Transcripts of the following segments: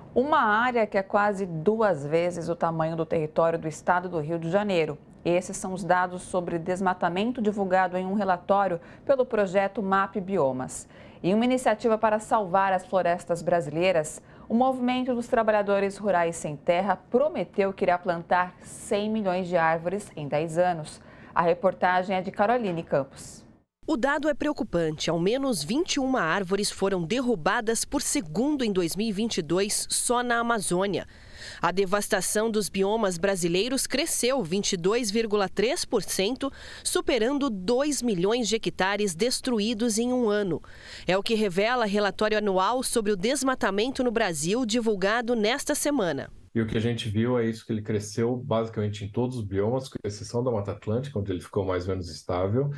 Uma área que é quase 2 vezes o tamanho do território do estado do Rio de Janeiro. Esses são os dados sobre desmatamento divulgado em um relatório pelo projeto MAP Biomas. Em uma iniciativa para salvar as florestas brasileiras, o Movimento dos Trabalhadores Rurais Sem Terra prometeu que irá plantar 100 milhões de árvores em 10 anos. A reportagem é de Caroline Campos. O dado é preocupante. Ao menos 21 árvores foram derrubadas por segundo em 2022 só na Amazônia. A devastação dos biomas brasileiros cresceu 22,3%, superando 2 milhões de hectares destruídos em um ano. É o que revela relatório anual sobre o desmatamento no Brasil, divulgado nesta semana. E o que a gente viu é isso, que ele cresceu basicamente em todos os biomas, com exceção da Mata Atlântica, onde ele ficou mais ou menos estável.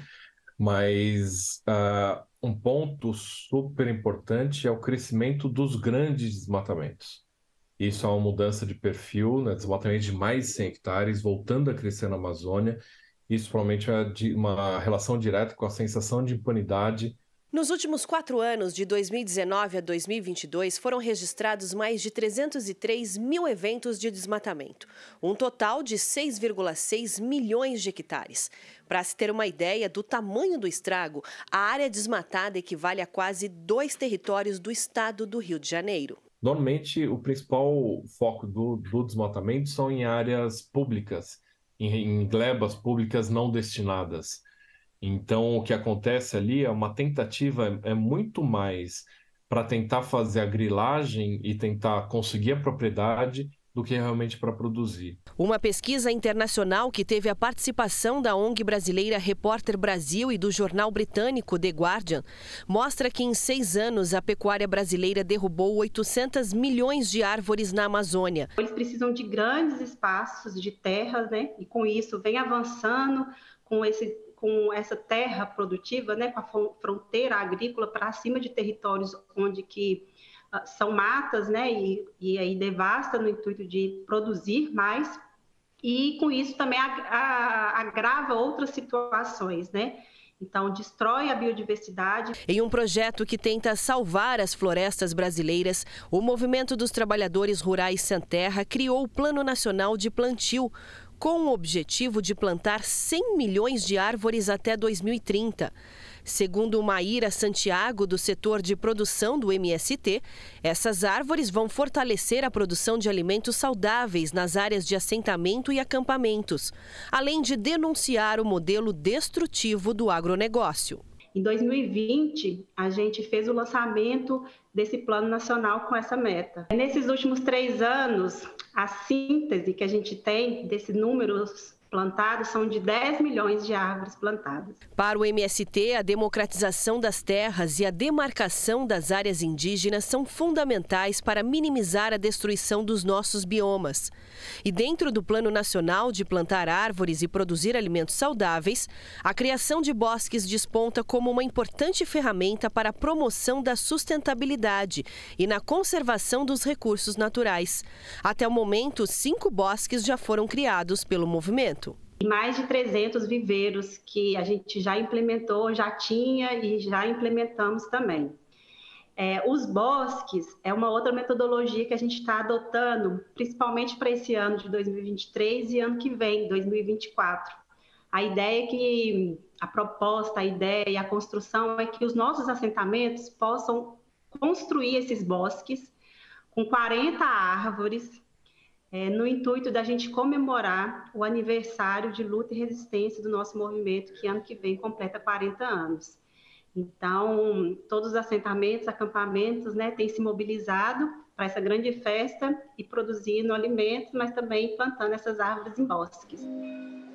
Mas um ponto super importante é o crescimento dos grandes desmatamentos. Isso é uma mudança de perfil, né? Desmatamento de mais de 100 hectares, voltando a crescer na Amazônia. Isso provavelmente é uma relação direta com a sensação de impunidade. Nos últimos 4 anos, de 2019 a 2022, foram registrados mais de 303 mil eventos de desmatamento, um total de 6,6 milhões de hectares. Para se ter uma ideia do tamanho do estrago, a área desmatada equivale a quase 2 territórios do estado do Rio de Janeiro. Normalmente, o principal foco do desmatamento são em áreas públicas, em glebas públicas não destinadas. Então, o que acontece ali é uma tentativa, é muito mais para tentar fazer a grilagem e tentar conseguir a propriedade do que realmente para produzir. Uma pesquisa internacional que teve a participação da ONG brasileira Repórter Brasil e do jornal britânico The Guardian mostra que em 6 anos a pecuária brasileira derrubou 800 milhões de árvores na Amazônia. Eles precisam de grandes espaços de terras, né? E com isso vem avançando com essa terra produtiva, né, com a fronteira agrícola para cima de territórios onde que são matas, né, e aí devasta no intuito de produzir mais, e com isso também agrava outras situações, né? Então, destrói a biodiversidade. Em um projeto que tenta salvar as florestas brasileiras, o Movimento dos Trabalhadores Rurais Sem Terra criou o Plano Nacional de Plantio, com o objetivo de plantar 100 milhões de árvores até 2030. Segundo Maíra Santiago, do setor de produção do MST, essas árvores vão fortalecer a produção de alimentos saudáveis nas áreas de assentamento e acampamentos, além de denunciar o modelo destrutivo do agronegócio. Em 2020, a gente fez o lançamento desse plano nacional com essa meta. Nesses últimos 3 anos, a síntese que a gente tem desses números plantados são de 10 milhões de árvores plantadas. Para o MST, a democratização das terras e a demarcação das áreas indígenas são fundamentais para minimizar a destruição dos nossos biomas. E dentro do Plano Nacional de Plantar Árvores e Produzir Alimentos Saudáveis, a criação de bosques desponta como uma importante ferramenta para a promoção da sustentabilidade e na conservação dos recursos naturais. Até o momento, 5 bosques já foram criados pelo movimento. E mais de 300 viveiros que a gente já implementou, já tinha e já implementamos também. Os bosques é uma outra metodologia que a gente está adotando, principalmente para esse ano de 2023 e ano que vem, 2024. A ideia é que, a proposta, a ideia e a construção é que os nossos assentamentos possam construir esses bosques com 40 árvores, no intuito da gente comemorar o aniversário de luta e resistência do nosso movimento, que ano que vem completa 40 anos. Então, todos os assentamentos, acampamentos, né, têm se mobilizado para essa grande festa e produzindo alimentos, mas também plantando essas árvores em bosques.